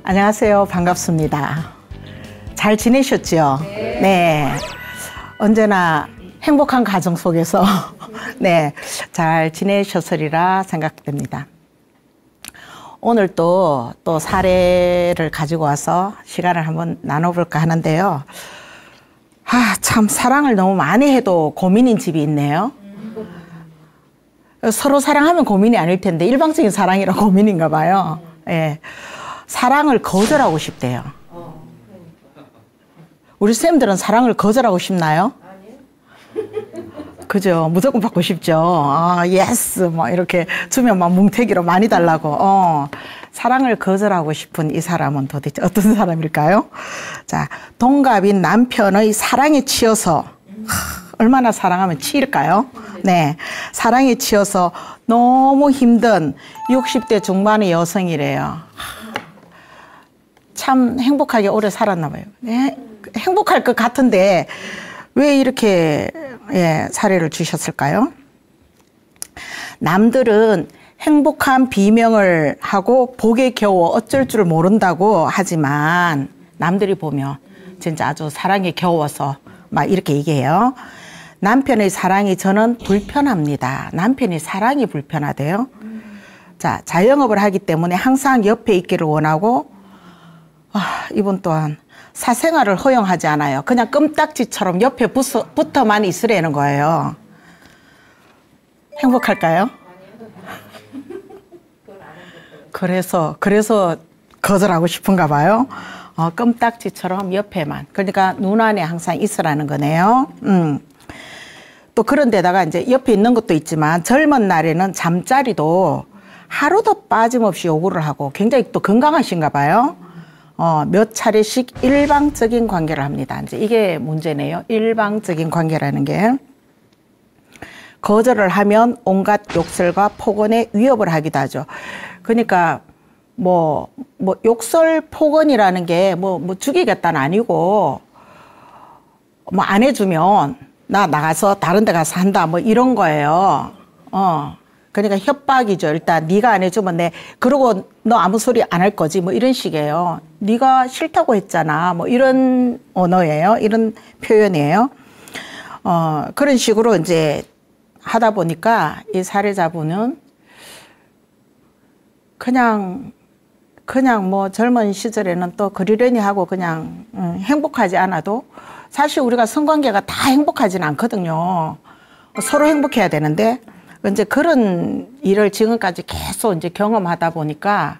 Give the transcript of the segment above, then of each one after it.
안녕하세요. 반갑습니다. 잘 지내셨죠? 네. 네. 언제나 행복한 가정 속에서 네, 잘 지내셨으리라 생각됩니다. 오늘 또 사례를 가지고 와서 시간을 한번 나눠볼까 하는데요. 참 사랑을 너무 많이 해도 고민인 집이 있네요. 서로 사랑하면 고민이 아닐 텐데 일방적인 사랑이라 고민인가 봐요. 예. 사랑을 거절하고 싶대요. 우리 쌤들은 사랑을 거절하고 싶나요? 그죠? 무조건 받고 싶죠. 예스. 뭐 이렇게 주면 막 뭉태기로 많이 달라고. 사랑을 거절하고 싶은 이 사람은 도대체 어떤 사람일까요? 자, 동갑인 남편의 사랑에 치여서 얼마나 사랑하면 치일까요? 네, 사랑에 치여서 너무 힘든 60대 중반의 여성이래요. 참 행복하게 오래 살았나 봐요. 네, 행복할 것 같은데 왜 이렇게 사례를 주셨을까요? 남들은 행복한 비명을 하고 복에 겨워 어쩔 줄 모른다고 하지만 남들이 보면 진짜 아주 사랑에 겨워서 막 이렇게 얘기해요. 남편의 사랑이 저는 불편합니다. 남편이 사랑이 불편하대요. 자, 자영업을 하기 때문에 항상 옆에 있기를 원하고 이분 또한 사생활을 허용하지 않아요. 그냥 껌딱지처럼 옆에 붙어만 있으려는 거예요. 행복할까요? 그래서 거절하고 싶은가 봐요. 껌딱지처럼 옆에만. 그러니까 눈 안에 항상 있으라는 거네요. 또 그런 데다가 이제 옆에 있는 것도 있지만 젊은 날에는 잠자리도 하루도 빠짐없이 요구를 하고 굉장히 또 건강하신가 봐요. 몇 차례씩 일방적인 관계를 합니다. 이제 이게 문제네요. 일방적인 관계라는 게. 거절을 하면 온갖 욕설과 폭언에 위협을 하기도 하죠. 그러니까 뭐 욕설 폭언이라는 게 뭐 죽이겠다는 아니고 뭐 안 해주면 나 나가서 다른 데 가서 한다 뭐 이런 거예요. 그러니까 협박이죠. 일단 네가 안 해주면 그러고 너 아무 소리 안 할 거지 뭐 이런 식이에요. 네가 싫다고 했잖아 뭐 이런 언어예요. 이런 표현이에요. 그런 식으로 이제 하다 보니까 이 사례자분은 그냥 뭐 젊은 시절에는 또 그러려니 하고 그냥 행복하지 않아도 사실 우리가 성관계가 다 행복하지는 않거든요. 서로 행복해야 되는데 이제 그런 일을 지금까지 계속 이제 경험하다 보니까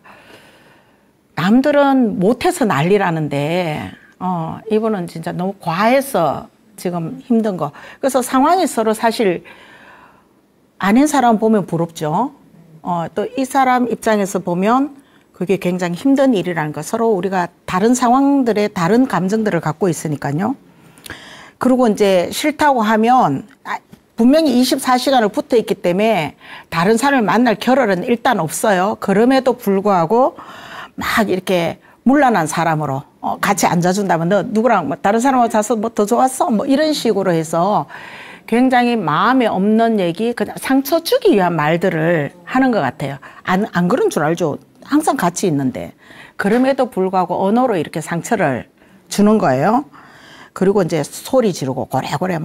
남들은 못해서 난리라는데 이분은 진짜 너무 과해서 지금 힘든 거. 그래서 상황이 서로 사실 아닌 사람 보면 부럽죠. 또 이 사람 입장에서 보면 그게 굉장히 힘든 일이라는 거. 서로 우리가 다른 상황들의 다른 감정들을 갖고 있으니까요. 그리고 이제 싫다고 하면 분명히 24시간을 붙어 있기 때문에 다른 사람을 만날 겨를은 일단 없어요. 그럼에도 불구하고 막 이렇게 문란한 사람으로 같이 앉아준다면 너 누구랑 뭐 다른 사람하고 자서 뭐 더 좋았어? 뭐 이런 식으로 해서 굉장히 마음에 없는 얘기, 그냥 상처 주기 위한 말들을 하는 것 같아요. 안 그런 줄 알죠. 항상 같이 있는데. 그럼에도 불구하고 언어로 이렇게 상처를 주는 거예요. 그리고 이제 소리 지르고 고래고래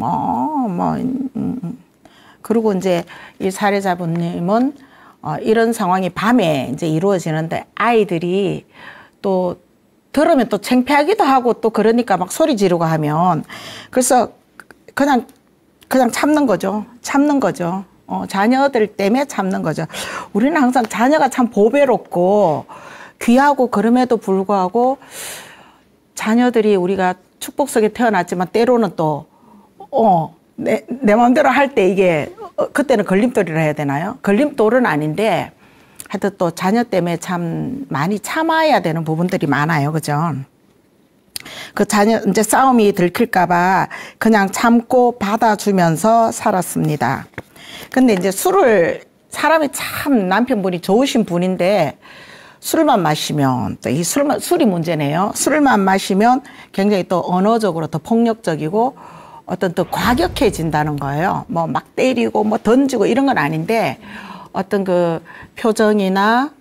그리고 이제 이 사례자분님은 이런 상황이 밤에 이제 이루어지는데 아이들이 또 들으면 또 창피하기도 하고 또 그러니까 막 소리 지르고 하면 그래서 그냥 참는 거죠. 자녀들 때문에 참는 거죠. 우리는 항상 자녀가 참 보배롭고 귀하고 그럼에도 불구하고 자녀들이 우리가 축복 속에 태어났지만 때로는 또 내 마음대로 할 때 이게 그때는 걸림돌이라 해야 되나요? 걸림돌은 아닌데 하여튼 또 자녀 때문에 참 많이 참아야 되는 부분들이 많아요. 그죠? 그 자녀 이제 싸움이 들킬까 봐 그냥 참고 받아주면서 살았습니다. 근데 이제 사람이 참 남편분이 좋으신 분인데 술만 마시면 또 이 술이 문제네요. 술만 마시면 굉장히 또 언어적으로 더 폭력적이고 어떤 또 과격해진다는 거예요. 뭐 막 때리고 뭐 던지고 이런 건 아닌데 어떤 그 표정이나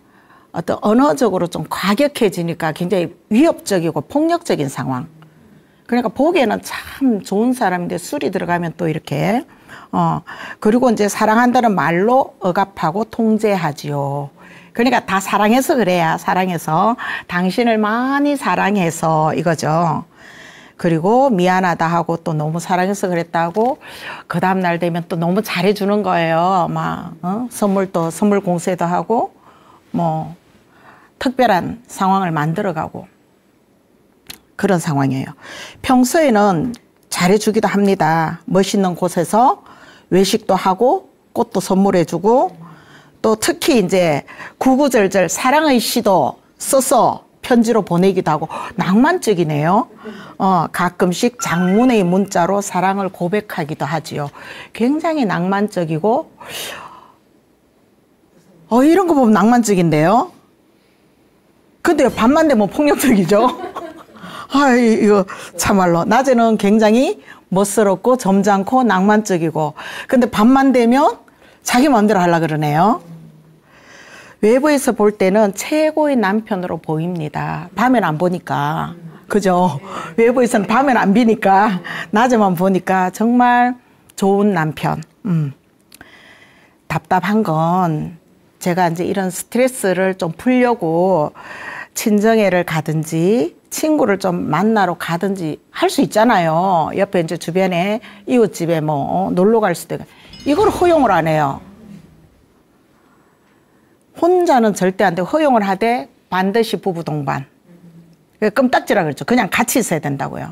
어떤 언어적으로 좀 과격해지니까 굉장히 위협적이고 폭력적인 상황. 그러니까 보기에는 참 좋은 사람인데 술이 들어가면 또 이렇게 그리고 이제 사랑한다는 말로 억압하고 통제하지요. 그러니까 다 사랑해서 그래야 사랑해서 당신을 많이 사랑해서 이거죠. 그리고 미안하다 하고 또 너무 사랑해서 그랬다고 그 다음날 되면 또 너무 잘해주는 거예요. 막 선물 공세도 하고 뭐 특별한 상황을 만들어가고 그런 상황이에요. 평소에는 잘해주기도 합니다. 멋있는 곳에서 외식도 하고 꽃도 선물해주고 또 특히 이제 구구절절 사랑의 시도 써서 편지로 보내기도 하고 낭만적이네요. 가끔씩 장문의 문자로 사랑을 고백하기도 하지요. 굉장히 낭만적이고 이런 거 보면 낭만적인데요. 근데 밤만 되면 폭력적이죠. 이거 참말로 낮에는 굉장히 멋스럽고 점잖고 낭만적이고 근데 밤만 되면 자기 마음대로 하려고 그러네요. 외부에서 볼 때는 최고의 남편으로 보입니다. 밤엔 안 보니까. 그죠? 외부에서는 밤엔 안 비니까 낮에만 보니까 정말 좋은 남편. 답답한 건 제가 이제 이런 스트레스를 좀 풀려고 친정에를 가든지 친구를 좀 만나러 가든지 할 수 있잖아요. 옆에 이제 주변에 이웃집에 뭐 놀러 갈 수도 있고. 이걸 허용을 안 해요. 혼자는 절대 안 되고 허용을 하되 반드시 부부 동반. 껌딱지라 그랬죠. 그냥 같이 있어야 된다고요.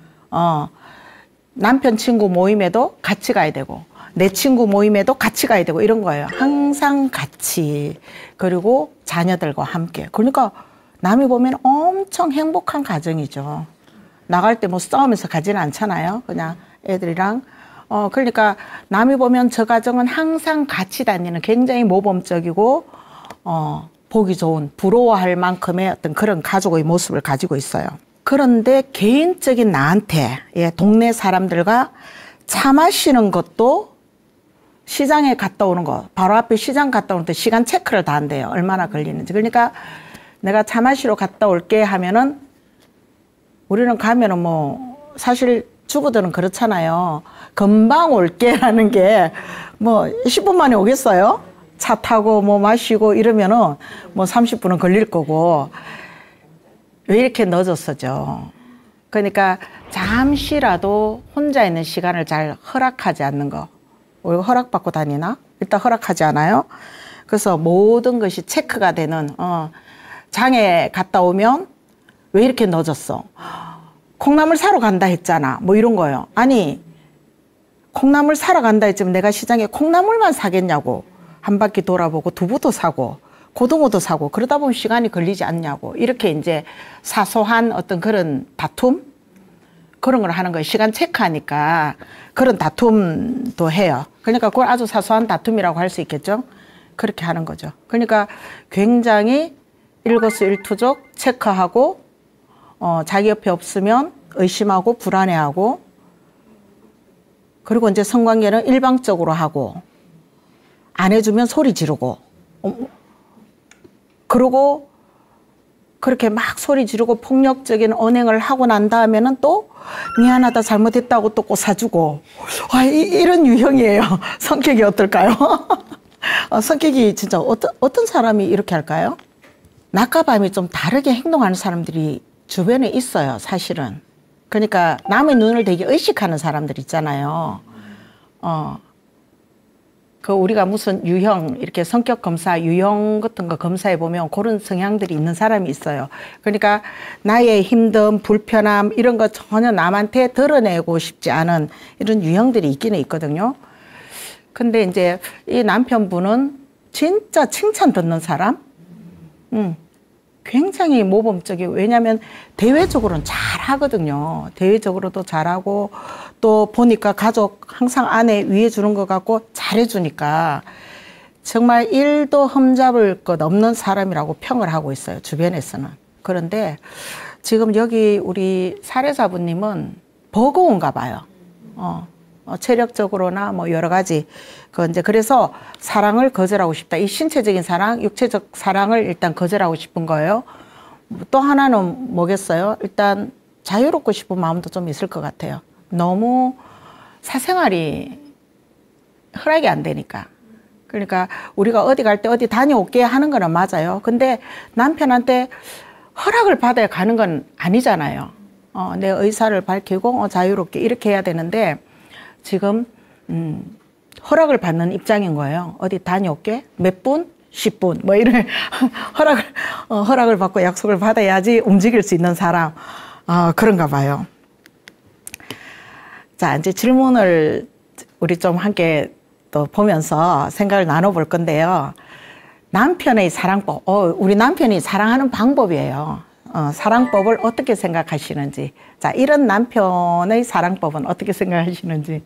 남편 친구 모임에도 같이 가야 되고 내 친구 모임에도 같이 가야 되고 이런 거예요. 항상 같이. 그리고 자녀들과 함께. 그러니까 남이 보면 엄청 행복한 가정이죠. 나갈 때 뭐 싸우면서 가지는 않잖아요. 그냥 애들이랑. 그러니까 남이 보면 저 가정은 항상 같이 다니는 굉장히 모범적이고 보기 좋은 부러워할 만큼의 어떤 그런 가족의 모습을 가지고 있어요. 그런데 개인적인 나한테 동네 사람들과 차 마시는 것도 시장에 갔다 오는 거 바로 앞에 시장 갔다 오는데 시간 체크를 다 한대요. 얼마나 걸리는지. 그러니까 내가 차 마시러 갔다 올게 하면은 우리는 가면은 뭐 사실 주부들은 그렇잖아요. 금방 올게라는 게 뭐 10분 만에 오겠어요? 차 타고 뭐 마시고 이러면은 뭐 30분은 걸릴 거고 왜 이렇게 늦었어죠? 그러니까 잠시라도 혼자 있는 시간을 잘 허락하지 않는 거. 우리가 허락받고 다니나? 일단 허락하지 않아요. 그래서 모든 것이 체크가 되는 장에 갔다 오면 왜 이렇게 늦었어? 콩나물 사러 간다 했잖아. 뭐 이런 거예요. 아니 콩나물 사러 간다 했지만 내가 시장에 콩나물만 사겠냐고. 한 바퀴 돌아보고 두부도 사고 고등어도 사고 그러다 보면 시간이 걸리지 않냐고. 이렇게 이제 사소한 어떤 그런 다툼? 그런 걸 하는 거예요. 시간 체크하니까 그런 다툼도 해요. 그러니까 그걸 아주 사소한 다툼이라고 할 수 있겠죠. 그렇게 하는 거죠. 그러니까 굉장히 일거수일투족 체크하고 자기 옆에 없으면 의심하고 불안해하고 그리고 이제 성관계는 일방적으로 하고 안 해주면 소리 지르고 그러고 그렇게 막 소리 지르고 폭력적인 언행을 하고 난 다음에는 또 미안하다 잘못했다고 또 꼭 사주고 이런 유형이에요. 성격이 어떨까요? 성격이 진짜 어떤 사람이 이렇게 할까요? 낮과 밤이 좀 다르게 행동하는 사람들이 주변에 있어요, 사실은. 그러니까 남의 눈을 되게 의식하는 사람들 있잖아요. 그 우리가 무슨 유형, 이렇게 성격 검사, 유형 같은 거 검사해 보면 그런 성향들이 있는 사람이 있어요. 그러니까 나의 힘듦, 불편함 이런 거 전혀 남한테 드러내고 싶지 않은 이런 유형들이 있기는 있거든요. 근데 이제 이 남편분은 진짜 칭찬 듣는 사람? 굉장히 모범적이에요. 왜냐하면 대외적으로는 잘하거든요. 대외적으로도 잘하고 또 보니까 가족 항상 아내 위해 주는 것 같고 잘해주니까 정말 일도 흠잡을 것 없는 사람이라고 평을 하고 있어요. 주변에서는. 그런데 지금 여기 우리 사례자분님은 버거운가 봐요. 체력적으로나 뭐 여러 가지. 이제 그래서 사랑을 거절하고 싶다. 이 신체적인 사랑, 육체적 사랑을 일단 거절하고 싶은 거예요. 또 하나는 뭐겠어요? 일단 자유롭고 싶은 마음도 좀 있을 것 같아요. 너무 사생활이 허락이 안 되니까. 그러니까 우리가 어디 갈 때 어디 다녀올게 하는 거는 맞아요. 근데 남편한테 허락을 받아야 가는 건 아니잖아요. 내 의사를 밝히고 자유롭게 이렇게 해야 되는데 지금 허락을 받는 입장인 거예요. 어디 다녀올게? 몇 분? 10분 뭐 이런 허락을 받고 약속을 받아야지 움직일 수 있는 사람. 그런가 봐요. 자, 이제 질문을 우리 좀 함께 또 보면서 생각을 나눠볼 건데요. 남편의 사랑법, 우리 남편이 사랑하는 방법이에요. 사랑법을 어떻게 생각하시는지. 자, 이런 남편의 사랑법은 어떻게 생각하시는지.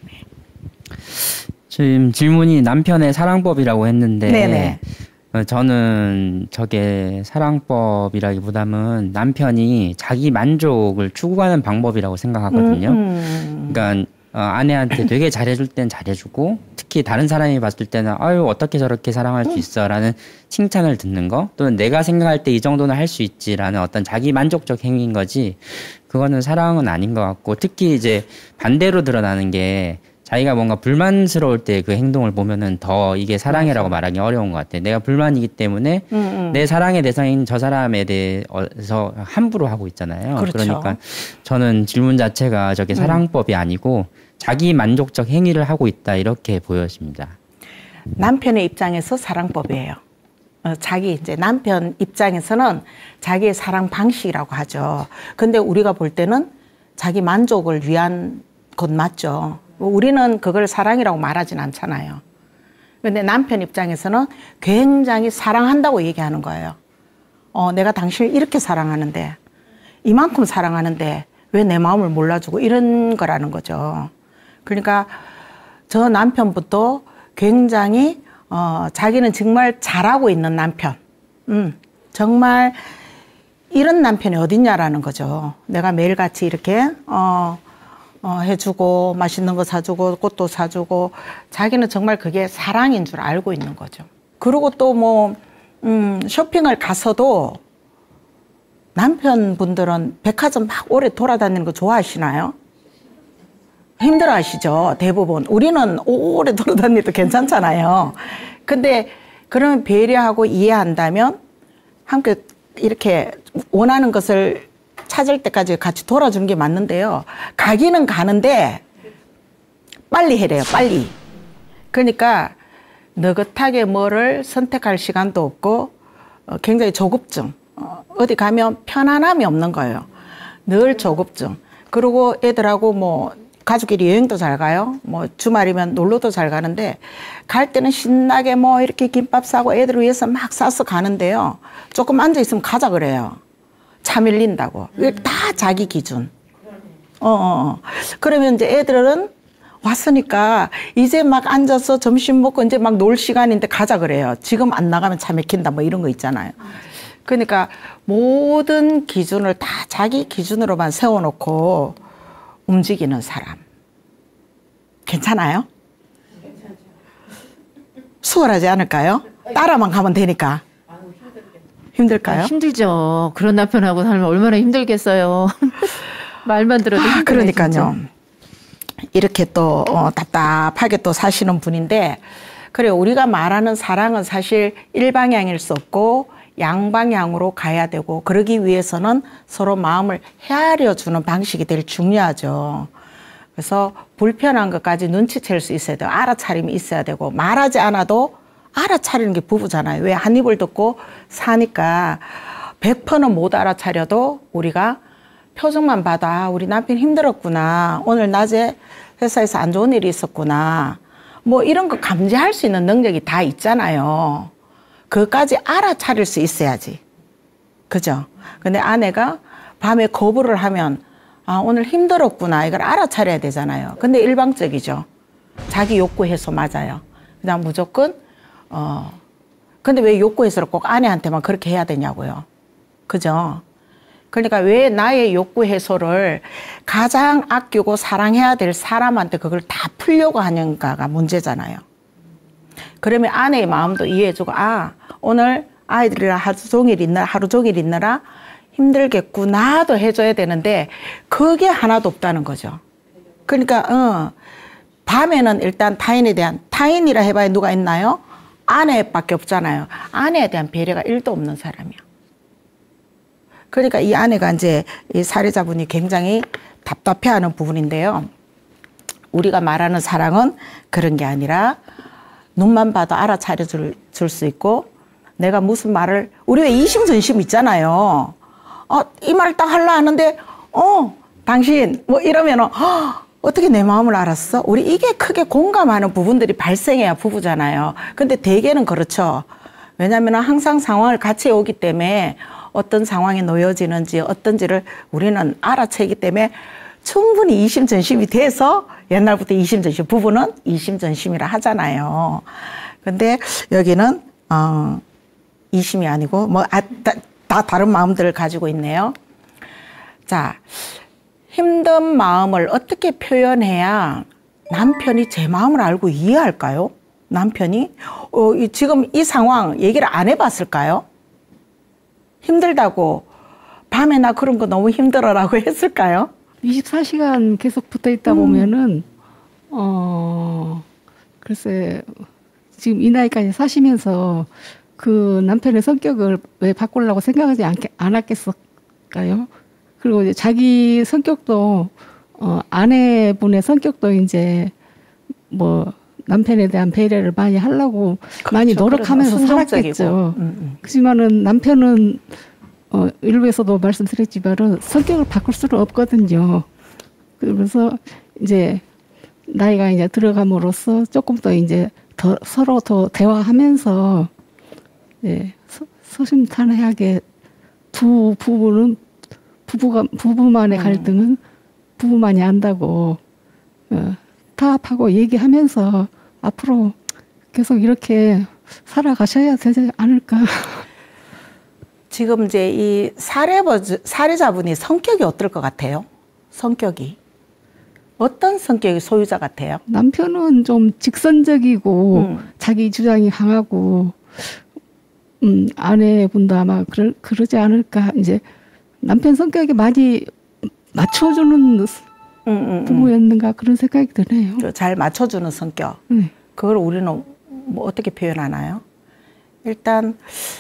지금 질문이 남편의 사랑법이라고 했는데 네네. 저는 저게 사랑법이라기보다는 남편이 자기 만족을 추구하는 방법이라고 생각하거든요. 그러니까 아내한테 되게 잘해줄 땐 잘해주고 특히 다른 사람이 봤을 때는 아유 어떻게 저렇게 사랑할 수 있어 라는 칭찬을 듣는 거 또는 내가 생각할 때 이 정도는 할 수 있지라는 어떤 자기 만족적 행위인 거지 그거는 사랑은 아닌 것 같고 특히 이제 반대로 드러나는 게 자기가 뭔가 불만스러울 때 그 행동을 보면은 더 이게 사랑이라고 말하기 어려운 것 같아요. 내가 불만이기 때문에 내 사랑의 대상인 저 사람에 대해서 함부로 하고 있잖아요. 그렇죠. 그러니까 저는 질문 자체가 저게 사랑법이 아니고 자기 만족적 행위를 하고 있다 이렇게 보여집니다. 남편의 입장에서 사랑법이에요. 자기 이제 남편 입장에서는 자기의 사랑 방식이라고 하죠. 근데 우리가 볼 때는 자기 만족을 위한 것 맞죠. 우리는 그걸 사랑이라고 말하진 않잖아요. 근데 남편 입장에서는 굉장히 사랑한다고 얘기하는 거예요. 내가 당신을 이렇게 사랑하는데 이만큼 사랑하는데 왜 내 마음을 몰라주고 이런 거라는 거죠. 그러니까 저 남편부터 굉장히 자기는 정말 잘하고 있는 남편. 정말 이런 남편이 어딨냐라는 거죠. 내가 매일같이 이렇게 해주고 맛있는 거 사주고 꽃도 사주고 자기는 정말 그게 사랑인 줄 알고 있는 거죠. 그리고 또 뭐 쇼핑을 가서도 남편분들은 백화점 막 오래 돌아다니는 거 좋아하시나요? 힘들어 하시죠, 대부분. 우리는 오래 돌아다니도 괜찮잖아요. 근데 그러면 배려하고 이해한다면 함께 이렇게 원하는 것을 찾을 때까지 같이 돌아주는 게 맞는데요. 가기는 가는데 빨리 해래요, 빨리. 그러니까 느긋하게 뭐를 선택할 시간도 없고 굉장히 조급증. 어디 가면 편안함이 없는 거예요. 늘 조급증. 그리고 애들하고 뭐 가족끼리 여행도 잘 가요. 뭐 주말이면 놀러도 잘 가는데 갈 때는 신나게 뭐 이렇게 김밥 싸고 애들을 위해서 막 싸서 가는데요. 조금 앉아있으면 가자 그래요. 차 밀린다고. 다 자기 기준. 그러면 이제 애들은 왔으니까 이제 막 앉아서 점심 먹고 이제 막 놀 시간인데 가자 그래요. 지금 안 나가면 차 막힌다 뭐 이런 거 있잖아요. 그러니까 모든 기준을 다 자기 기준으로만 세워놓고 움직이는 사람. 괜찮아요? 수월하지 않을까요? 따라만 가면 되니까. 힘들까요? 힘들죠. 그런 남편하고 살면 얼마나 힘들겠어요. 말만 들어도 힘들어요. 그러니까요. 진짜. 이렇게 또 답답하게 또 사시는 분인데 그래 우리가 말하는 사랑은 사실 일방향일 수 없고 양방향으로 가야 되고 그러기 위해서는 서로 마음을 헤아려주는 방식이 제일 중요하죠. 그래서 불편한 것까지 눈치챌 수 있어야 돼요. 알아차림이 있어야 되고 말하지 않아도 알아차리는 게 부부잖아요. 왜 한 입을 듣고 사니까 100%는 못 알아차려도 우리가 표정만 봐도 아, 우리 남편 힘들었구나. 오늘 낮에 회사에서 안 좋은 일이 있었구나. 뭐 이런 거 감지할 수 있는 능력이 다 있잖아요. 그것까지 알아차릴 수 있어야지. 그죠? 근데 아내가 밤에 거부를 하면 아, 오늘 힘들었구나. 이걸 알아차려야 되잖아요. 근데 일방적이죠. 자기 욕구해서 맞아요. 그냥 무조건 근데 왜 욕구해서 꼭 아내한테만 그렇게 해야 되냐고요. 그죠? 그러니까 왜 나의 욕구 해소를 가장 아끼고 사랑해야 될 사람한테 그걸 다 풀려고 하는가가 문제잖아요. 그러면 아내의 마음도 이해해주고, 아, 오늘 아이들이랑 하루 종일 있느라 힘들겠구나도 해줘야 되는데 그게 하나도 없다는 거죠. 그러니까 밤에는 일단 타인이라 해봐야 누가 있나요? 아내밖에 없잖아요. 아내에 대한 배려가 1도 없는 사람이야. 그러니까 이 아내가 이제 이 살해자분이 굉장히 답답해하는 부분인데요. 우리가 말하는 사랑은 그런 게 아니라 눈만 봐도 알아차려 줄 수 있고, 내가 무슨 말을, 우리 왜 이심전심 있잖아요. 이 말을 딱 하려 하는데, 당신, 뭐 이러면은, 어떻게 내 마음을 알았어? 우리 이게 크게 공감하는 부분들이 발생해야 부부잖아요. 근데 대개는 그렇죠. 왜냐하면 항상 상황을 같이 오기 때문에 어떤 상황에 놓여지는지 어떤지를 우리는 알아채기 때문에 충분히 이심전심이 돼서 옛날부터 이심전심, 부부는 이심전심이라 하잖아요. 근데 여기는, 이심이 아니고, 다 다른 마음들을 가지고 있네요. 자, 힘든 마음을 어떻게 표현해야 남편이 제 마음을 알고 이해할까요? 남편이? 지금 이 상황 얘기를 안 해봤을까요? 힘들다고, 밤에 나 그런 거 너무 힘들어라고 했을까요? 24시간 계속 붙어 있다 보면은, 글쎄, 지금 이 나이까지 사시면서 그 남편의 성격을 왜 바꾸려고 생각하지 않았겠을까요? 그리고 이제 자기 성격도, 아내분의 성격도 이제 뭐 남편에 대한 배려를 많이 하려고 그렇죠. 많이 노력하면서 살았겠죠. 그렇지만은 남편은, 일부에서도 말씀드렸지만은 성격을 바꿀 수는 없거든요. 그래서 이제 나이가 이제 들어감으로써 조금 더 이제 서로 더 대화하면서, 예, 서심탄회하게 부부만의 갈등은 부부만이 안다고, 타협하고 얘기하면서 앞으로 계속 이렇게 살아가셔야 되지 않을까. 지금 이제 이 살해자분이 성격이 어떨 것 같아요? 성격이. 어떤 성격의 소유자 같아요? 남편은 좀 직선적이고 자기 주장이 강하고, 아내분도 아마 그러지 않을까. 이제 남편 성격에 많이 맞춰주는 부부였는가 그런 생각이 드네요. 잘 맞춰주는 성격. 그걸 우리는 뭐 어떻게 표현하나요? 일단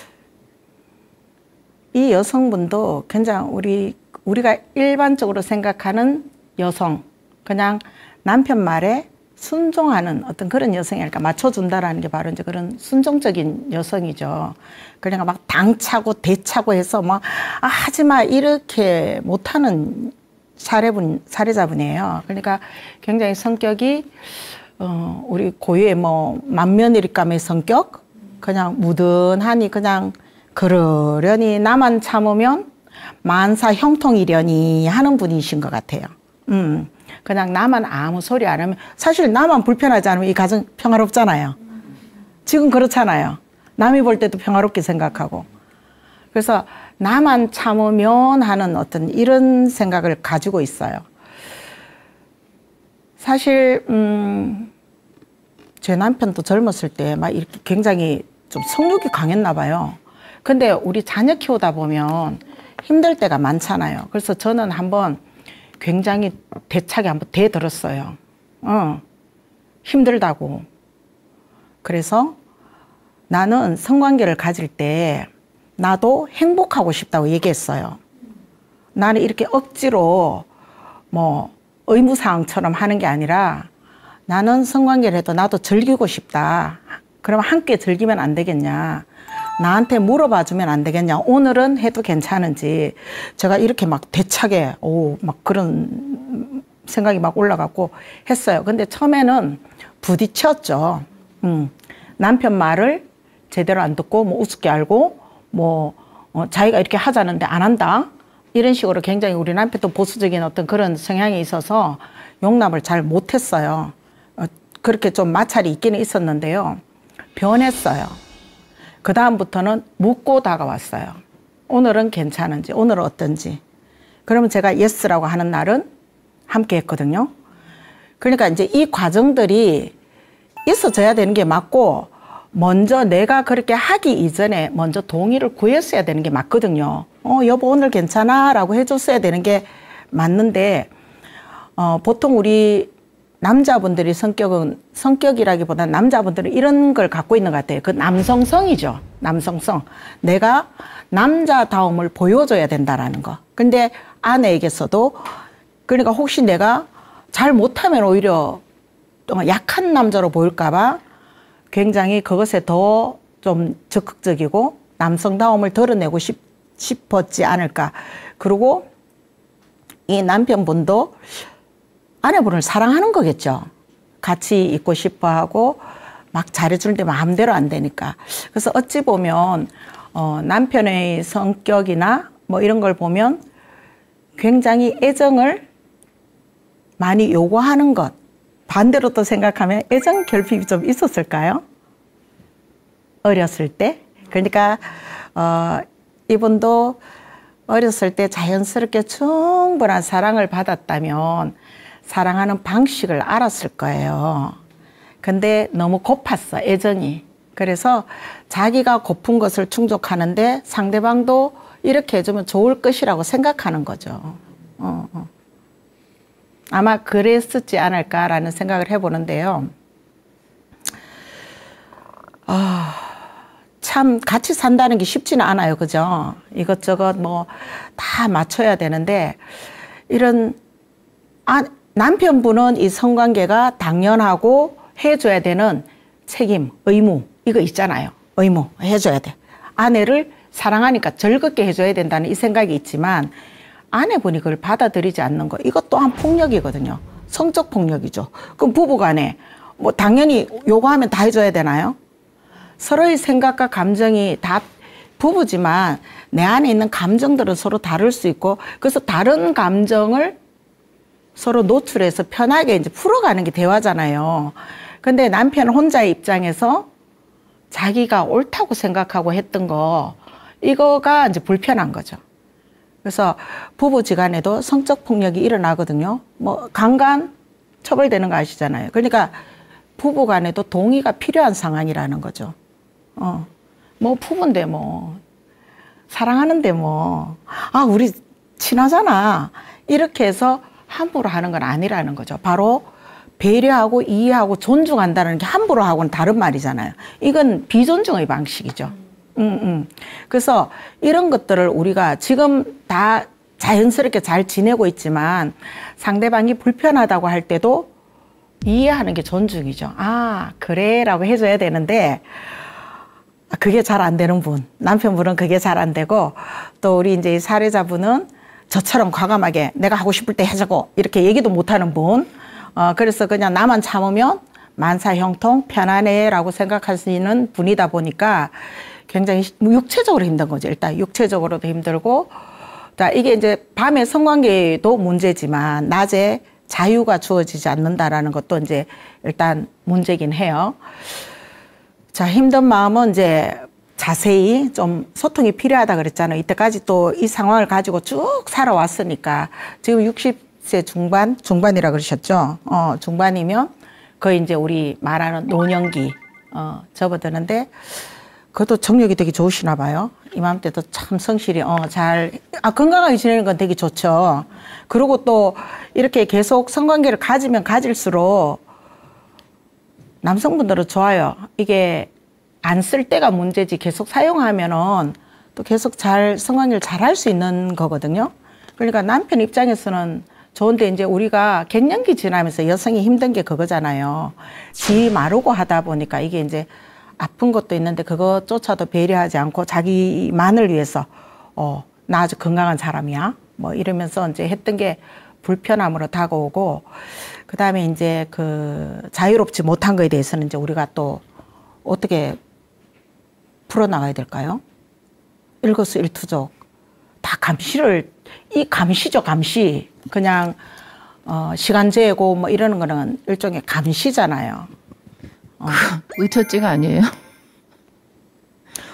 이 여성분도 굉장히 우리가 일반적으로 생각하는 여성, 그냥 남편 말에 순종하는 어떤 그런 여성이랄까, 맞춰준다라는 게 바로 이제 그런 순종적인 여성이죠. 그러니까 막 당차고 대차고 해서 막, 하지마, 이렇게 못하는 살해자분이에요. 그러니까 굉장히 성격이, 우리 고유의 뭐, 만면일감의 성격? 그냥 무던하니 그냥 그러려니 나만 참으면 만사 형통이려니 하는 분이신 것 같아요. 그냥 나만 아무 소리 안 하면, 사실 나만 불편하지 않으면 이 가정 평화롭잖아요. 지금 그렇잖아요. 남이 볼 때도 평화롭게 생각하고. 그래서 나만 참으면 하는 어떤 이런 생각을 가지고 있어요. 사실 제 남편도 젊었을 때 막 이렇게 굉장히 좀 성욕이 강했나 봐요. 근데 우리 자녀 키우다 보면 힘들 때가 많잖아요. 그래서 저는 한번 굉장히 대차게 한번 대들었어요. 힘들다고. 그래서 나는 성관계를 가질 때 나도 행복하고 싶다고 얘기했어요. 나는 이렇게 억지로 뭐 의무사항처럼 하는 게 아니라 나는 성관계를 해도 나도 즐기고 싶다. 그러면 함께 즐기면 안 되겠냐. 나한테 물어봐 주면 안 되겠냐. 오늘은 해도 괜찮은지. 제가 이렇게 막 대차게, 막 그런 생각이 막 올라갔고 했어요. 근데 처음에는 부딪혔죠. 남편 말을 제대로 안 듣고, 뭐 우습게 알고, 뭐, 자기가 이렇게 하자는데 안 한다. 이런 식으로 굉장히 우리 남편도 보수적인 어떤 그런 성향이 있어서 용납을 잘 못했어요. 그렇게 좀 마찰이 있기는 있었는데요. 변했어요. 그 다음부터는 묻고 다가왔어요. 오늘은 괜찮은지, 오늘은 어떤지. 그러면 제가 예스라고 하는 날은 함께 했거든요. 그러니까 이제 이 과정들이 있어져야 되는 게 맞고, 먼저 내가 그렇게 하기 이전에 먼저 동의를 구했어야 되는 게 맞거든요. 여보 오늘 괜찮아? 라고 해줬어야 되는 게 맞는데, 보통 우리 남자분들이 성격이라기보다는 남자분들은 이런 걸 갖고 있는 것 같아요. 그 남성성이죠. 남성성. 내가 남자다움을 보여줘야 된다라는 거. 근데 아내에게서도, 그러니까 혹시 내가 잘 못하면 오히려 약한 남자로 보일까봐 굉장히 그것에 더 좀 적극적이고 남성다움을 드러내고 싶었지 않을까. 그리고 이 남편분도 아내분을 사랑하는 거겠죠. 같이 있고 싶어 하고 막 잘해주는데 마음대로 안 되니까. 그래서 어찌 보면 남편의 성격이나 뭐 이런 걸 보면 굉장히 애정을 많이 요구하는 것. 반대로 또 생각하면 애정 결핍이 좀 있었을까요? 어렸을 때. 그러니까 이분도 어렸을 때 자연스럽게 충분한 사랑을 받았다면 사랑하는 방식을 알았을 거예요. 근데 너무 고팠어, 애정이. 그래서 자기가 고픈 것을 충족하는데 상대방도 이렇게 해주면 좋을 것이라고 생각하는 거죠. 아마 그랬었지 않을까라는 생각을 해보는데요. 참 같이 산다는 게 쉽지는 않아요. 그죠? 이것저것 뭐 다 맞춰야 되는데 이런 남편분은 이 성관계가 당연하고 해줘야 되는 책임, 의무 이거 있잖아요. 의무 해줘야 돼. 아내를 사랑하니까 즐겁게 해줘야 된다는 이 생각이 있지만 아내분이 그걸 받아들이지 않는 거 이것 또한 폭력이거든요. 성적 폭력이죠. 그럼 부부간에 뭐 당연히 요구하면 다 해줘야 되나요? 서로의 생각과 감정이 다 부부지만 내 안에 있는 감정들은 서로 다를 수 있고 그래서 다른 감정을 서로 노출해서 편하게 이제 풀어가는 게 대화잖아요. 근데 남편 혼자의 입장에서 자기가 옳다고 생각하고 했던 거 이거가 이제 불편한 거죠. 그래서 부부지간에도 성적 폭력이 일어나거든요. 뭐 강간 처벌되는 거 아시잖아요. 그러니까 부부간에도 동의가 필요한 상황이라는 거죠. 뭐 부부인데 뭐 사랑하는데 뭐 우리 친하잖아 이렇게 해서 함부로 하는 건 아니라는 거죠. 바로 배려하고 이해하고 존중한다는 게 함부로 하고는 다른 말이잖아요. 이건 비존중의 방식이죠. 그래서 이런 것들을 우리가 지금 다 자연스럽게 잘 지내고 있지만 상대방이 불편하다고 할 때도 이해하는 게 존중이죠. 그래 라고 해줘야 되는데 그게 잘 안 되는 분, 남편분은 그게 잘 안 되고 또 우리 이제 사례자분은 저처럼 과감하게 내가 하고 싶을 때 해주고 이렇게 얘기도 못하는 분. 그래서 그냥 나만 참으면 만사형통 편안해라고 생각하시는 분이다 보니까 굉장히 육체적으로 힘든 거죠. 일단 육체적으로도 힘들고 이게 이제 밤에 성관계도 문제지만 낮에 자유가 주어지지 않는다라는 것도 이제 일단 문제긴 해요. 자, 힘든 마음은 이제 자세히 좀 소통이 필요하다 그랬잖아요. 이때까지 또 이 상황을 가지고 쭉 살아왔으니까 지금 60세 중반이라 그러셨죠. 중반이면 거의 이제 우리 말하는 노년기 접어드는데 그것도 정력이 되게 좋으시나 봐요. 이맘때도 참 성실히 건강하게 지내는 건 되게 좋죠. 그리고 또 이렇게 계속 성관계를 가지면 가질수록 남성분들은 좋아요. 이게 안 쓸 때가 문제지 계속 사용하면은 또 계속 성관계를 잘 할 수 있는 거거든요. 그러니까 남편 입장에서는 좋은데 이제 우리가 갱년기 지나면서 여성이 힘든 게 그거잖아요. 지 마르고 하다 보니까 이게 이제 아픈 것도 있는데 그것조차도 배려하지 않고 자기만을 위해서 나 아주 건강한 사람이야 뭐 이러면서 이제 했던 게 불편함으로 다가오고 그다음에 이제 그 자유롭지 못한 거에 대해서는 이제 우리가 또 어떻게 풀어나가야 될까요? 일거수일투족 다 감시죠. 감시. 그냥 시간 재고 뭐 이러는 거는 일종의 감시잖아요. 의처증 아니에요?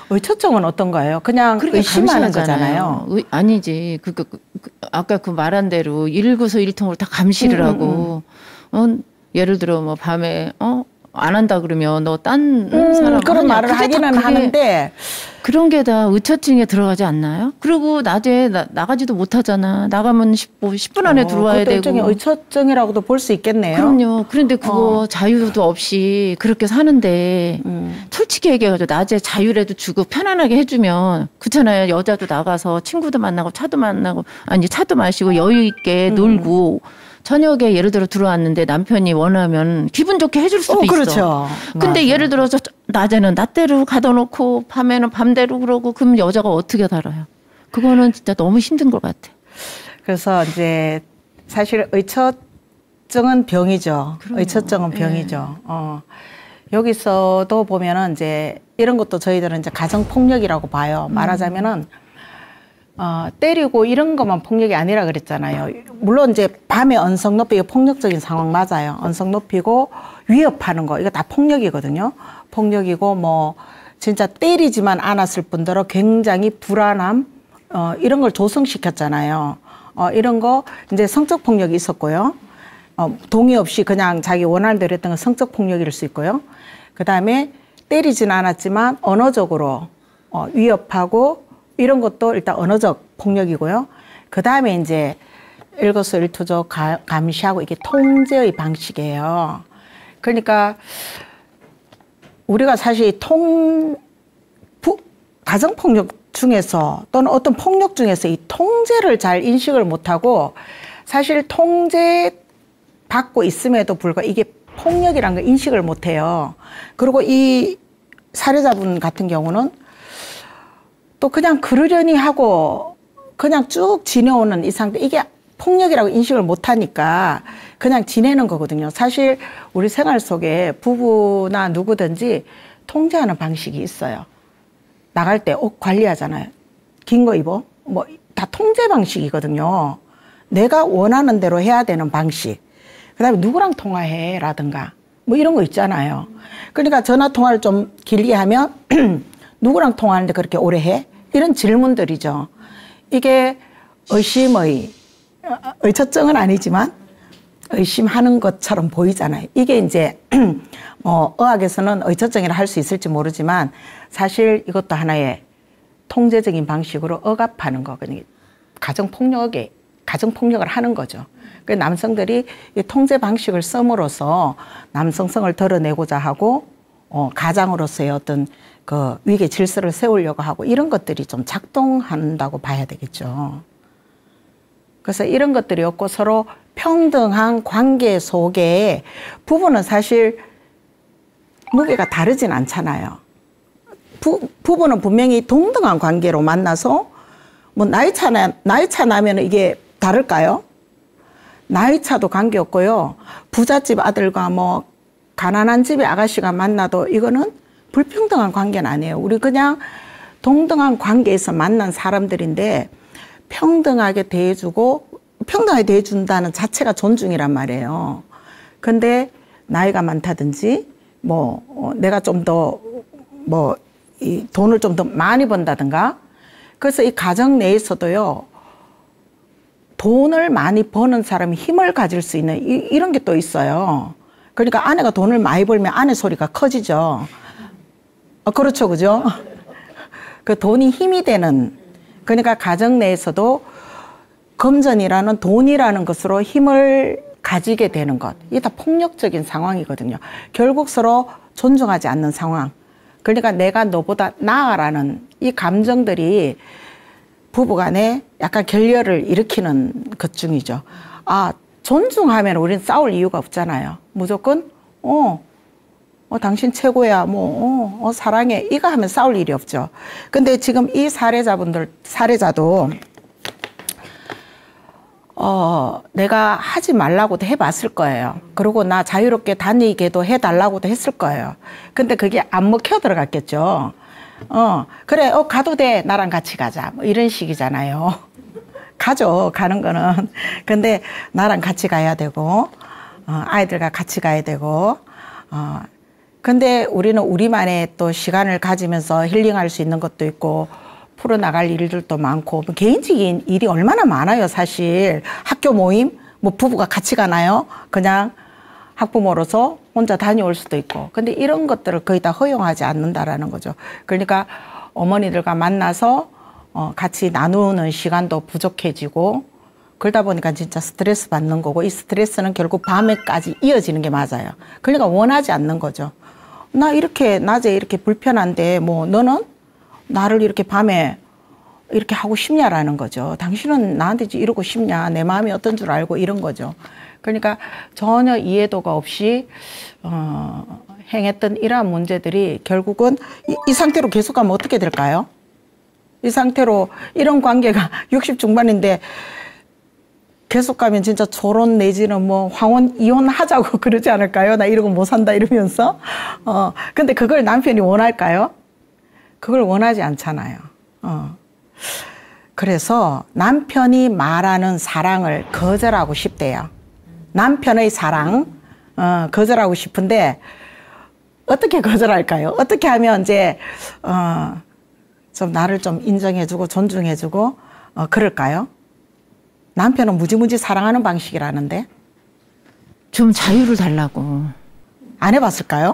의처증은 어떤가요? 그냥 의심하는 거잖아요. 아니지. 아까 그 말한 대로 일거수일투족을 다 감시를 하고, 예를 들어 뭐 밤에 안 한다 그러면 너 딴 사람 그런 말을 하기는 하는데 그런 게 다 의처증에 들어가지 않나요? 그리고 낮에 나가지도 못하잖아. 나가면 10분 안에 들어와야 되고. 일종의 의처증이라고도 볼 수 있겠네요. 그럼요. 그런데 그거 자유도 없이 그렇게 사는데 솔직히 얘기해가지고 낮에 자유라도 주고 편안하게 해주면 그렇잖아요. 여자도 나가서 친구도 만나고 차도 마시고 여유 있게 놀고 저녁에 예를 들어 들어왔는데 남편이 원하면 기분 좋게 해줄 수도 있어. 그렇죠. 근데 맞아. 예를 들어서 낮에는 낮대로 가둬놓고 밤에는 밤대로 그러고 그럼 여자가 어떻게 살아요? 그거는 진짜 너무 힘든 것 같아. 그래서 이제 사실 의처증은 병이죠. 그럼요. 의처증은 병이죠. 여기서도 보면은 이제 이런 것도 저희들은 이제 가정폭력이라고 봐요. 말하자면은 때리고 이런 것만 폭력이 아니라 그랬잖아요. 물론 이제 밤에 언성 높이고 폭력적인 상황 맞아요. 언성 높이고 위협하는 거 이거 다 폭력이거든요. 폭력이고 뭐 진짜 때리지만 않았을 뿐더러 굉장히 불안함 이런 걸 조성시켰잖아요. 이런 거 이제 성적 폭력이 있었고요. 동의 없이 그냥 자기 원하는 대로 했던 건 성적 폭력일 수 있고요. 그다음에 때리진 않았지만 언어적으로 위협하고 이런 것도 일단 언어적 폭력이고요. 그 다음에 이제 일거수일투족 감시하고 이게 통제의 방식이에요. 그러니까 우리가 사실 가정폭력 중에서 또는 어떤 폭력 중에서 이 통제를 잘 인식을 못하고 사실 통제받고 있음에도 불구하고 이게 폭력이라는 걸 인식을 못해요. 그리고 이 살해자분 같은 경우는 또 그냥 그러려니 하고 그냥 쭉 지내오는 이 상태, 이게 폭력이라고 인식을 못하니까 그냥 지내는 거거든요. 사실 우리 생활 속에 부부나 누구든지 통제하는 방식이 있어요. 나갈 때 옷 관리하잖아요. 긴 거 입어. 뭐 다 통제 방식이거든요. 내가 원하는 대로 해야 되는 방식. 그다음에 누구랑 통화해 라든가 뭐 이런 거 있잖아요. 그러니까 전화 통화를 좀 길게 하면 누구랑 통화하는데 그렇게 오래 해? 이런 질문들이죠. 이게 의처증은 아니지만 의심하는 것처럼 보이잖아요. 이게 이제 의학에서는 의처증이라 할 수 있을지 모르지만 사실 이것도 하나의 통제적인 방식으로 억압하는 거, 가정폭력을 하는 거죠. 그 남성들이 이 통제 방식을 씀으로써 남성성을 드러내고자 하고 가장으로서의 어떤 그 위계 질서를 세우려고 하고 이런 것들이 좀 작동한다고 봐야 되겠죠. 그래서 이런 것들이 없고 서로 평등한 관계 속에 부부는 사실 무게가 다르진 않잖아요. 부부는 분명히 동등한 관계로 만나서 뭐 나이 차 나면 이게 다를까요? 나이 차도 관계없고요. 부잣집 아들과 뭐 가난한 집의 아가씨가 만나도 이거는 불평등한 관계는 아니에요. 우리 그냥 동등한 관계에서 만난 사람들인데 평등하게 대해주고 평등하게 대해준다는 자체가 존중이란 말이에요. 근데 나이가 많다든지 뭐 내가 좀 더 뭐 이 돈을 좀 더 많이 번다든가 그래서 이 가정 내에서도요. 돈을 많이 버는 사람이 힘을 가질 수 있는 이런 게 또 있어요. 그러니까 아내가 돈을 많이 벌면 아내 소리가 커지죠. 그렇죠, 그죠? 그 돈이 힘이 되는, 그러니까 가정 내에서도 금전이라는 돈이라는 것으로 힘을 가지게 되는 것. 이게 다 폭력적인 상황이거든요. 결국 서로 존중하지 않는 상황. 그러니까 내가 너보다 나아라는 이 감정들이 부부간에 약간 결렬을 일으키는 것 중이죠. 존중하면 우리는 싸울 이유가 없잖아요. 무조건 당신 최고야, 사랑해, 이거 하면 싸울 일이 없죠. 근데 지금 이 살해자도 내가 하지 말라고도 해봤을 거예요. 그리고 나 자유롭게 다니게도 해달라고도 했을 거예요. 근데 그게 안 먹혀 들어갔겠죠. 그래, 가도 돼. 나랑 같이 가자. 뭐 이런 식이잖아요. 가죠. 가는 거는. 근데 나랑 같이 가야 되고, 아이들과 같이 가야 되고, 근데 우리는 우리만의 또 시간을 가지면서 힐링할 수 있는 것도 있고 풀어나갈 일들도 많고 뭐 개인적인 일이 얼마나 많아요. 사실 학교 모임 뭐 부부가 같이 가나요? 그냥 학부모로서 혼자 다녀올 수도 있고. 근데 이런 것들을 거의 다 허용하지 않는다라는 거죠. 그러니까 어머니들과 만나서 같이 나누는 시간도 부족해지고 그러다 보니까 진짜 스트레스 받는 거고 이 스트레스는 결국 밤에까지 이어지는 게 맞아요. 그러니까 원하지 않는 거죠. 나 이렇게 낮에 이렇게 불편한데 뭐 너는 나를 이렇게 밤에 이렇게 하고 싶냐라는 거죠. 당신은 나한테 이러고 싶냐, 내 마음이 어떤 줄 알고 이런 거죠. 그러니까 전혀 이해도가 없이 행했던 이러한 문제들이 결국은 이 상태로 계속 가면 어떻게 될까요? 이 상태로 이런 관계가 60 중반인데 계속 가면 진짜 결혼 내지는 뭐 황혼 이혼하자고 그러지 않을까요? 나 이러고 못 산다 이러면서. 근데 그걸 남편이 원할까요? 그걸 원하지 않잖아요. 그래서 남편이 말하는 사랑을 거절하고 싶대요. 남편의 사랑 거절하고 싶은데 어떻게 거절할까요? 어떻게 하면 이제 좀 나를 좀 인정해주고 존중해주고 그럴까요? 남편은 무지무지 사랑하는 방식이라는데. 좀 자유를 달라고. 안 해봤을까요?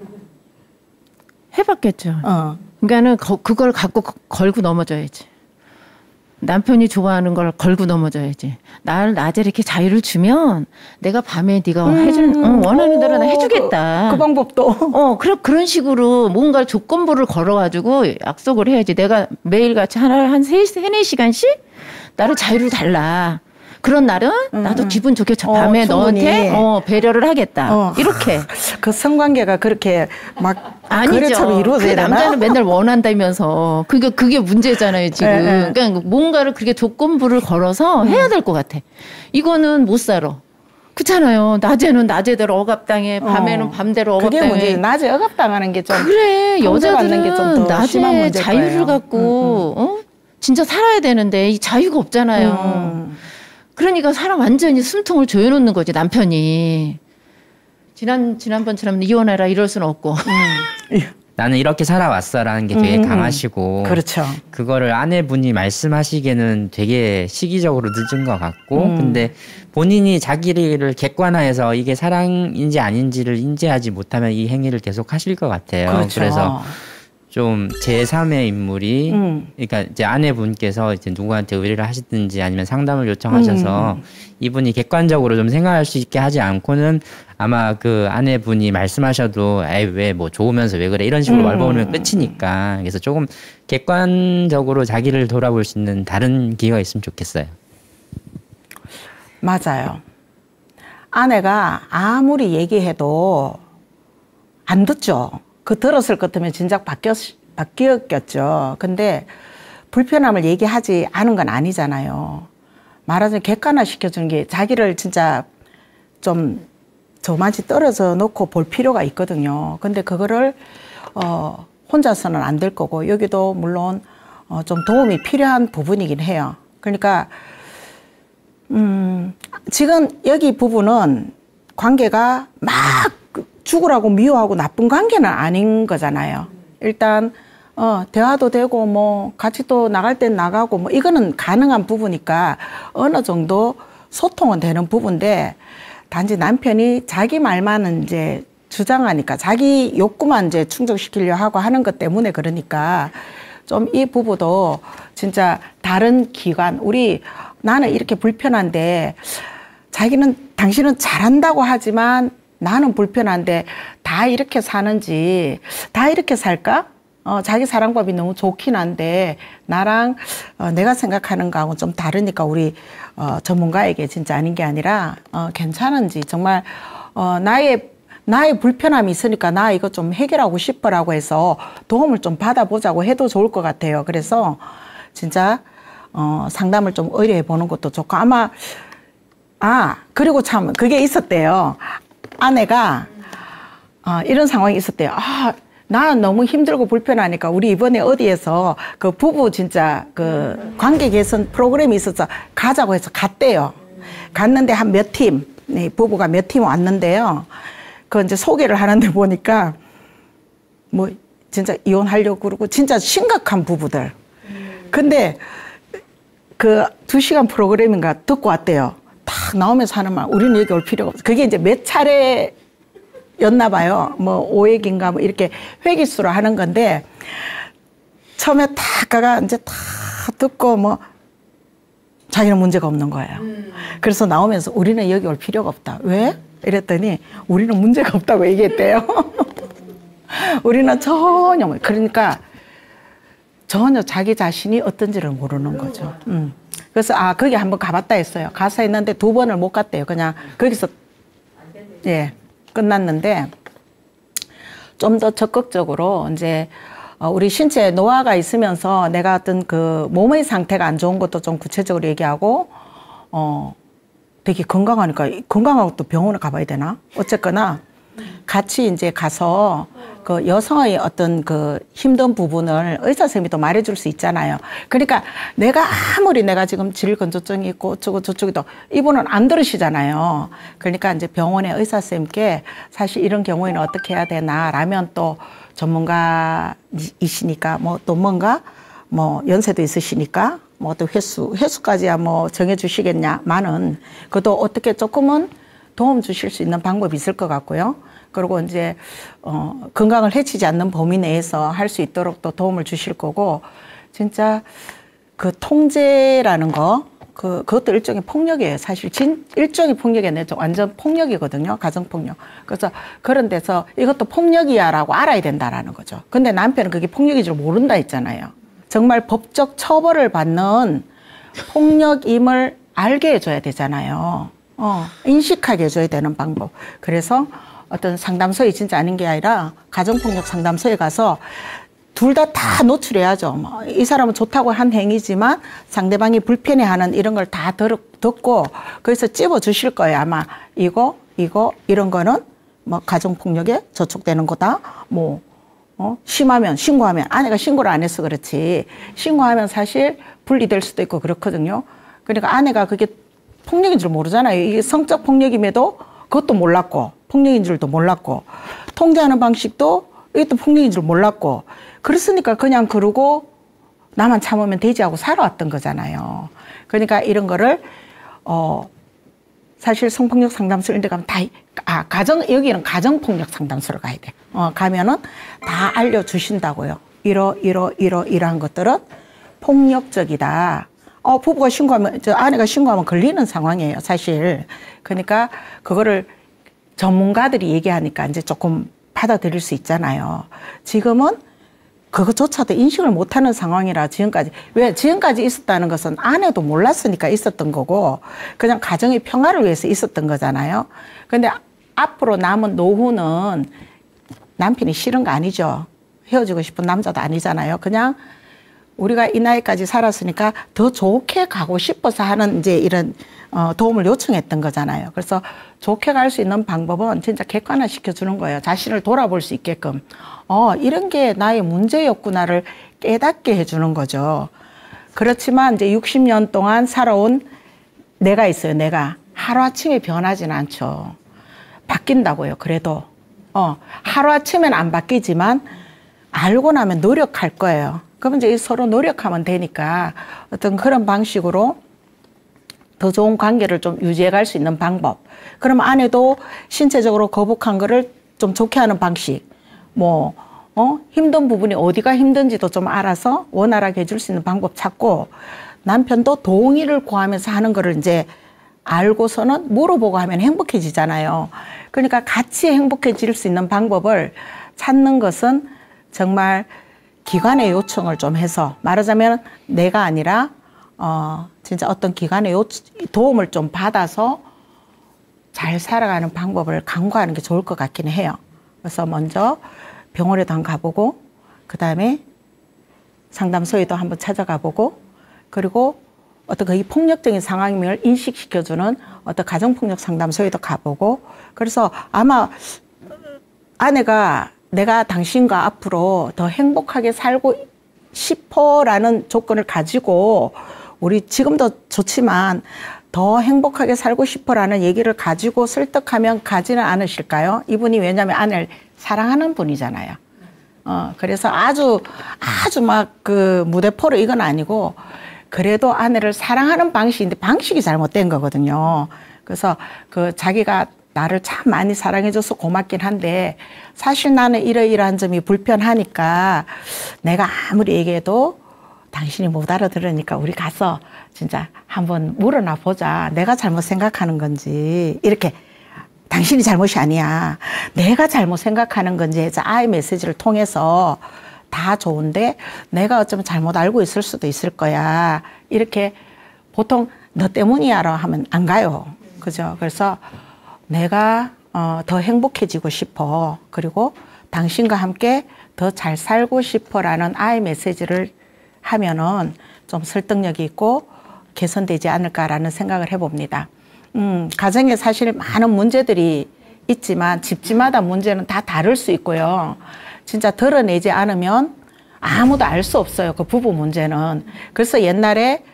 해봤겠죠. 그러니까는 그걸 갖고 걸고 넘어져야지. 남편이 좋아하는 걸 걸고 넘어져야지. 나를 낮에 이렇게 자유를 주면 내가 밤에 네가 원하는 대로 나 해주겠다. 그 방법도. 그런 식으로 뭔가 조건부를 걸어가지고 약속을 해야지. 내가 매일같이 한 3-4시간씩 나를 자유를 달라. 그런 날은 나도 기분 좋게 밤에 너한테 배려를 하겠다. 이렇게. 그 성관계가 그렇게 막 아니죠. 거래처럼 이루어져야 되나? 남자는 맨날 원한다면서. 그게 문제잖아요, 지금. 그러니까 뭔가를 그렇게 조건부를 걸어서 해야 될 것 같아. 이거는 못 살아. 그렇잖아요. 낮에는 낮에대로 억압당해, 밤에는 밤대로 억압당해. 그게 문제지. 낮에 억압당하는 게 좀. 그래, 여자들은 낮에 자유를 거예요. 갖고 진짜 살아야 되는데 이 자유가 없잖아요. 그러니까 사람 완전히 숨통을 조여놓는 거지, 남편이. 지난번처럼 이혼해라 이럴 수는 없고. 나는 이렇게 살아왔어라는 게 되게 강하시고. 그렇죠. 그거를 아내분이 말씀하시기에는 되게 시기적으로 늦은 것 같고. 근데 본인이 자기를 객관화해서 이게 사랑인지 아닌지를 인지하지 못하면 이 행위를 계속 하실 것 같아요. 그렇죠. 그래서 좀 제3의 인물이 그러니까 이제 아내분께서 이제 누구한테 의뢰를 하시든지 아니면 상담을 요청하셔서 이분이 객관적으로 좀 생각할 수 있게 하지 않고는 아마 그 아내분이 말씀하셔도 에이 왜 뭐 좋으면서 왜 그래 이런 식으로 말버리면 끝이니까. 그래서 조금 객관적으로 자기를 돌아볼 수 있는 다른 기회가 있으면 좋겠어요. 맞아요. 아내가 아무리 얘기해도 안 듣죠. 그 들었을 것 같으면 진작 바뀌었겠죠. 근데 불편함을 얘기하지 않은 건 아니잖아요. 말하자면 객관화 시켜주는 게 자기를 진짜 좀 저만치 떨어져 놓고 볼 필요가 있거든요. 근데 그거를 혼자서는 안 될 거고 여기도 물론 좀 도움이 필요한 부분이긴 해요. 그러니까 지금 여기 부부는 관계가 막 죽으라고 미워하고 나쁜 관계는 아닌 거잖아요. 일단 대화도 되고 뭐 같이 또 나갈 땐 나가고 뭐 이거는 가능한 부분이니까 어느 정도 소통은 되는 부분인데 단지 남편이 자기 말만은 이제 주장하니까 자기 욕구만 이제 충족시키려 하고 하는 것 때문에 그러니까 좀 이 부부도 진짜 다른 기관 나는 이렇게 불편한데 당신은 잘한다고 하지만 나는 불편한데 다 이렇게 사는지 다 이렇게 살까? 자기 사랑법이 너무 좋긴 한데 나랑 내가 생각하는 거하고 좀 다르니까 우리 전문가에게 진짜 아닌 게 아니라 괜찮은지 정말 나의 불편함이 있으니까 나 이거 좀 해결하고 싶어라고 해서 도움을 좀 받아보자고 해도 좋을 것 같아요. 그래서 진짜 상담을 좀 의뢰해 보는 것도 좋고 아마 그리고 참 그게 있었대요. 아내가 이런 상황이 있었대요. 나는 너무 힘들고 불편하니까 우리 이번에 어디에서 그 부부 진짜 그 관계 개선 프로그램이 있어서 가자고 해서 갔대요. 갔는데 한 몇 팀, 부부가 몇 팀 왔는데요. 그 이제 소개를 하는데 보니까 뭐 진짜 이혼하려고 그러고 진짜 심각한 부부들. 근데 그 2시간 프로그램인가 듣고 왔대요. 딱 나오면서 하는 말, 우리는 여기 올 필요가 없어. 그게 이제 몇 차례였나 봐요. 뭐 5회인가 뭐 이렇게 회기수로 하는 건데, 처음에 딱 가가 이제 다 듣고 뭐 자기는 문제가 없는 거예요. 그래서 나오면서 우리는 여기 올 필요가 없다. 왜? 이랬더니 우리는 문제가 없다고 얘기했대요. 우리는 전혀, 그러니까 전혀 자기 자신이 어떤지를 모르는 거죠. 그래서 거기 한번 가봤다 했어요. 가서 했는데 2번을 못 갔대요. 그냥 거기서 예 끝났는데, 좀 더 적극적으로 이제 우리 신체에 노화가 있으면서 내가 어떤 그 몸의 상태가 안 좋은 것도 좀 구체적으로 얘기하고, 되게 건강하니까 건강하고 또 병원에 가봐야 되나? 어쨌거나 같이 이제 가서 그 여성의 어떤 그 힘든 부분을 의사 선생님이 또 말해줄 수 있잖아요. 그러니까 내가 아무리 내가 지금 질건조증이 있고 어쩌고 저쩌고도 이분은 안 들으시잖아요. 그러니까 이제 병원의 의사 선생님께 사실 이런 경우에는 어떻게 해야 되나라면 또 전문가이시니까 뭐 또 뭔가 뭐 연세도 있으시니까 뭐 또 횟수까지야 뭐 정해주시겠냐마는 그것도 어떻게 조금은 도움 주실 수 있는 방법이 있을 것 같고요. 그리고 이제 건강을 해치지 않는 범위 내에서 할 수 있도록 또 도움을 주실 거고, 진짜 그 통제라는 거, 그것도 일종의 폭력이에요. 사실 일종의 폭력이 아니라 완전 폭력이거든요. 가정폭력. 그래서 그런 데서 이것도 폭력이야라고 알아야 된다라는 거죠. 근데 남편은 그게 폭력인 줄 모른다 했잖아요. 정말 법적 처벌을 받는 폭력임을 알게 해줘야 되잖아요. 인식하게 해줘야 되는 방법. 그래서 어떤 상담소에 진짜 아닌 게 아니라 가정폭력 상담소에 가서 둘 다 노출해야죠. 뭐 이 사람은 좋다고 한 행위지만 상대방이 불편해하는 이런 걸 다 듣고 거기서 찝어주실 거예요. 아마 이거 이런 거는 뭐 가정폭력에 저촉되는 거다. 뭐 심하면 신고하면, 아내가 신고를 안 해서 그렇지 신고하면 사실 분리될 수도 있고 그렇거든요. 그러니까 아내가 그게 폭력인 줄 모르잖아요. 이게 성적 폭력임에도 그것도 몰랐고, 폭력인 줄도 몰랐고, 통제하는 방식도 이것도 폭력인 줄 몰랐고, 그랬으니까 그냥 그러고 나만 참으면 되지 하고 살아왔던 거잖아요. 그러니까 이런 거를 사실 성폭력 상담소 이런 데 가면 다 여기는 가정폭력 상담소로 가야 돼. 가면은 다 알려주신다고요. 이러한 것들은 폭력적이다. 부부가 신고하면, 아내가 신고하면 걸리는 상황이에요, 사실. 그러니까 그거를 전문가들이 얘기하니까 이제 조금 받아들일 수 있잖아요. 지금은 그것조차도 인식을 못하는 상황이라 지금까지. 왜? 지금까지 있었다는 것은 아내도 몰랐으니까 있었던 거고, 그냥 가정의 평화를 위해서 있었던 거잖아요. 근데 앞으로 남은 노후는 남편이 싫은 거 아니죠. 헤어지고 싶은 남자도 아니잖아요. 그냥 우리가 이 나이까지 살았으니까 더 좋게 가고 싶어서 하는 이제 이런 도움을 요청했던 거잖아요. 그래서 좋게 갈 수 있는 방법은 진짜 객관화 시켜주는 거예요. 자신을 돌아볼 수 있게끔. 이런 게 나의 문제였구나를 깨닫게 해주는 거죠. 그렇지만 이제 60년 동안 살아온 내가 있어요. 내가 하루아침에 변하지는 않죠. 바뀐다고요. 그래도 하루아침엔 안 바뀌지만 알고 나면 노력할 거예요. 그러면 이제 서로 노력하면 되니까 어떤 그런 방식으로 더 좋은 관계를 좀 유지해 갈 수 있는 방법. 그러면 아내도 신체적으로 거북한 거를 좀 좋게 하는 방식. 힘든 부분이 어디가 힘든지도 좀 알아서 원활하게 해줄 수 있는 방법 찾고, 남편도 동의를 구하면서 하는 거를 이제 알고서는 물어보고 하면 행복해지잖아요. 그러니까 같이 행복해질 수 있는 방법을 찾는 것은 정말 기관의 요청을 좀 해서, 말하자면 내가 아니라 진짜 어떤 기관의 도움을 좀 받아서 잘 살아가는 방법을 강구하는 게 좋을 것 같기는 해요. 그래서 먼저 병원에도 한번 가보고, 그 다음에 상담소에도 한번 찾아가 보고, 그리고 어떤 그 폭력적인 상황임을 인식시켜주는 어떤 가정폭력 상담소에도 가보고, 그래서 아마 아내가 내가 당신과 앞으로 더 행복하게 살고 싶어라는 조건을 가지고, 우리 지금도 좋지만 더 행복하게 살고 싶어라는 얘기를 가지고 설득하면 가지는 않으실까요? 이분이 왜냐하면 아내를 사랑하는 분이잖아요. 그래서 아주 막 그 무대포로 이건 아니고 그래도 아내를 사랑하는 방식인데 방식이 잘못된 거거든요. 그래서 그 자기가 나를 참 많이 사랑해줘서 고맙긴 한데 사실 나는 이러이러한 점이 불편하니까 내가 아무리 얘기해도 당신이 못 알아들으니까 우리 가서 진짜 한번 물어나 보자. 내가 잘못 생각하는 건지 이렇게 당신이 잘못이 아니야. 내가 잘못 생각하는 건지 해서 아이 메시지를 통해서 다 좋은데 내가 어쩌면 잘못 알고 있을 수도 있을 거야. 이렇게 보통 너 때문이야라고 하면 안 가요. 그죠? 그래서 내가 더 행복해지고 싶어. 그리고 당신과 함께 더 잘 살고 싶어라는 아이 메시지를 하면은 좀 설득력이 있고 개선되지 않을까라는 생각을 해봅니다. 가정에 사실 많은 문제들이 있지만 집집마다 문제는 다 다를 수 있고요. 진짜 드러내지 않으면 아무도 알 수 없어요. 그 부부 문제는. 그래서 옛날에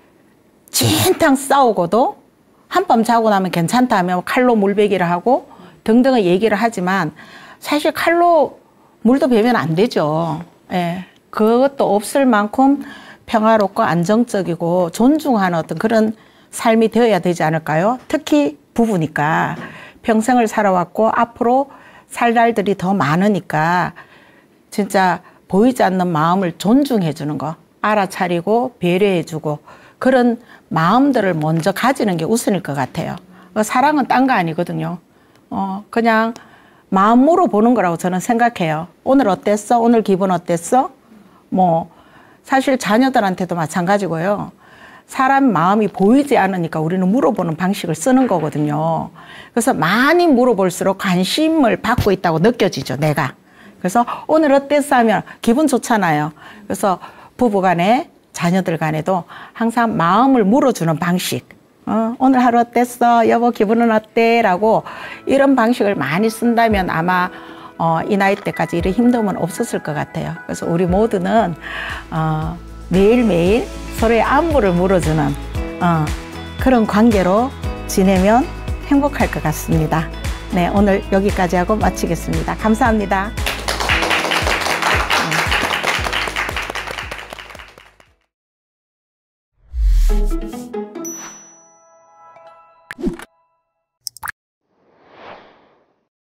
진탕 싸우고도 한밤 자고 나면 괜찮다며 칼로 물베기를 하고 등등의 얘기를 하지만 사실 칼로 물도 베면 안 되죠. 예. 그것도 없을 만큼 평화롭고 안정적이고 존중하는 어떤 그런 삶이 되어야 되지 않을까요? 특히 부부니까 평생을 살아왔고 앞으로 살 날들이 더 많으니까 진짜 보이지 않는 마음을 존중해 주는 거, 알아차리고 배려해 주고 그런 마음들을 먼저 가지는 게 우선일 것 같아요. 사랑은 딴 거 아니거든요. 그냥 마음 물어보는 거라고 저는 생각해요. 오늘 어땠어? 오늘 기분 어땠어? 뭐 사실 자녀들한테도 마찬가지고요. 사람 마음이 보이지 않으니까 우리는 물어보는 방식을 쓰는 거거든요. 그래서 많이 물어볼수록 관심을 받고 있다고 느껴지죠, 내가. 그래서 오늘 어땠어 하면 기분 좋잖아요. 그래서 부부 간에 자녀들 간에도 항상 마음을 물어주는 방식. 오늘 하루 어땠어? 여보 기분은 어때? 라고 이런 방식을 많이 쓴다면 아마 이 나이 때까지 이런 힘듦은 없었을 것 같아요. 그래서 우리 모두는 매일매일 서로의 안부를 물어주는 그런 관계로 지내면 행복할 것 같습니다. 네, 오늘 여기까지 하고 마치겠습니다. 감사합니다.